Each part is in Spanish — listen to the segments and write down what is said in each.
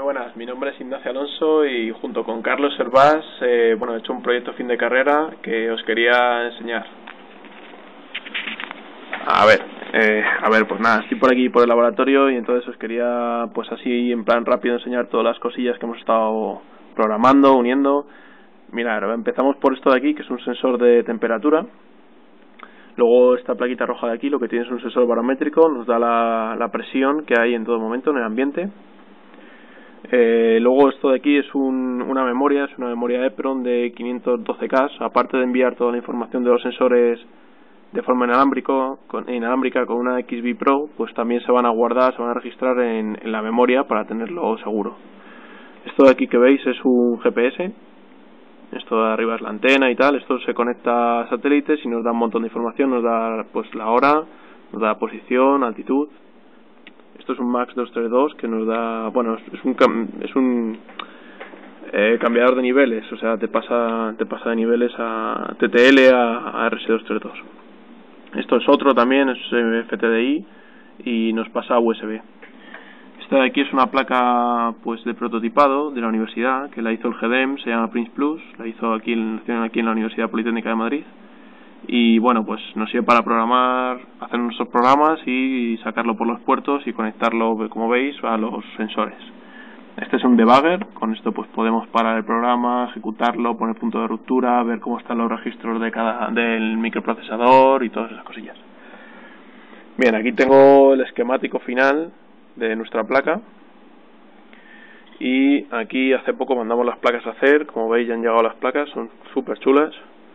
buenas. Mi nombre es Ignacio Alonso y junto con Carlos Hervás, he hecho un proyecto fin de carrera que os quería enseñar. Pues nada, estoy por aquí por el laboratorio y entonces os quería, pues así en plan rápido, enseñar todas las cosillas que hemos estado programando, uniendo. Mirad, empezamos por esto de aquí, que es un sensor de temperatura. Luego esta plaquita roja de aquí lo que tiene es un sensor barométrico, nos da la presión que hay en todo momento en el ambiente. Luego esto de aquí es una memoria, es una memoria EPROM de 512K. Aparte de enviar toda la información de los sensores de forma inalámbrica con una XBee Pro, pues también se van a guardar, se van a registrar en la memoria para tenerlo seguro. Esto de aquí que veis es un GPS. Esto de arriba es la antena y tal. Esto se conecta a satélites y nos da un montón de información. Nos da pues la hora, nos da posición, altitud. Esto es un MAX 232 que nos da, es un cambiador de niveles, o sea, te pasa de niveles a TTL a RS232. Esto es otro también, es FTDI y nos pasa a USB. Esta de aquí es una placa pues de prototipado de la universidad, que la hizo el GEDEM, se llama Prince Plus, la hizo aquí en la Universidad Politécnica de Madrid. Y pues nos sirve para programar, hacer nuestros programas y sacarlo por los puertos y conectarlo, como veis, a los sensores. Este es un debugger, con esto pues podemos parar el programa, ejecutarlo, poner punto de ruptura, ver cómo están los registros del microprocesador y todas esas cosillas. Bien, aquí tengo el esquemático final de nuestra placa. Y aquí hace poco mandamos las placas a hacer, como veis ya han llegado las placas, son súper chulas.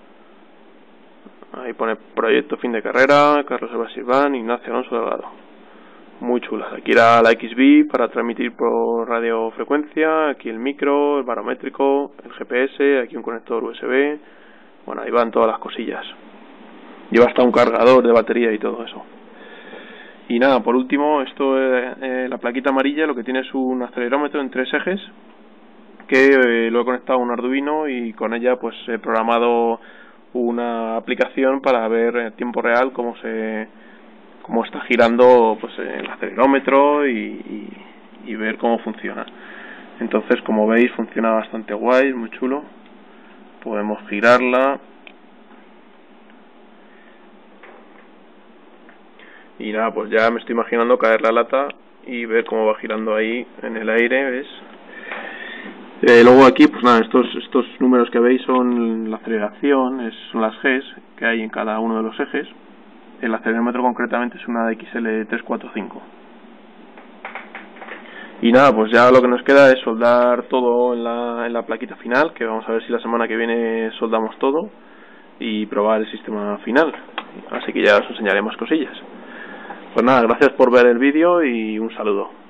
Ahí pone proyecto fin de carrera, Carlos Hervás Silván, Ignacio Alonso Delgado. Muy chulas. Aquí era la XBee para transmitir por radiofrecuencia, aquí el micro, el barométrico, el GPS, aquí un conector USB. Bueno, ahí van todas las cosillas. Lleva hasta un cargador de batería y todo eso. Y nada, por último, esto la plaquita amarilla lo que tiene es un acelerómetro en 3 ejes que lo he conectado a un Arduino y con ella pues he programado una aplicación para ver en tiempo real cómo está girando pues el acelerómetro y ver cómo funciona. Entonces, como veis, funciona bastante guay, muy chulo. Podemos girarla y nada, pues ya me estoy imaginando caer la lata y ver cómo va girando ahí en el aire, ¿ves? Luego aquí, pues nada, estos números que veis son la aceleración, son las Gs que hay en cada uno de los ejes. El acelerómetro concretamente es una DXL345. Y nada, pues ya lo que nos queda es soldar todo en la plaquita final, que vamos a ver si la semana que viene soldamos todo y probar el sistema final. Así que ya os enseñaré más cosillas. Pues nada, gracias por ver el vídeo y un saludo.